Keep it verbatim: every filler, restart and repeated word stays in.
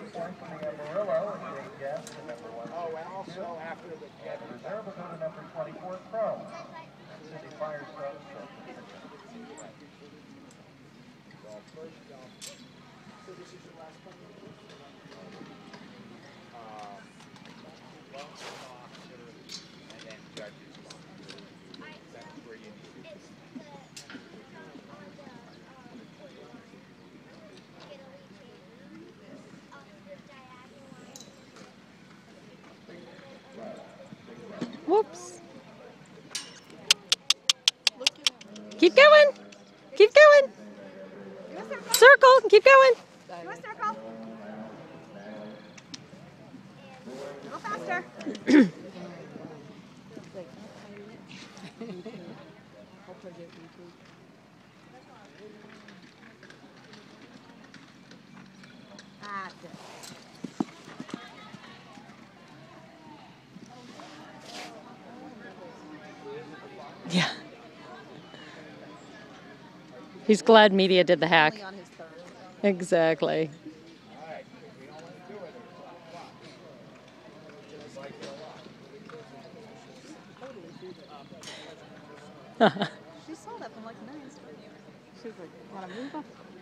point for the Amarillo and Jake Guest to number one. Oh, and also after the and reserve will go to number twenty-four, Chrome. City Firestone. So this is your last one? And then judges. That's where you need it. Whoops. Keep going. Keep going. Circle. Keep going. Do a circle. Go faster. That's it. Yeah. He's glad media did the hack. Only on his third. Exactly. She saw that from like nice. She was like, wanna move up?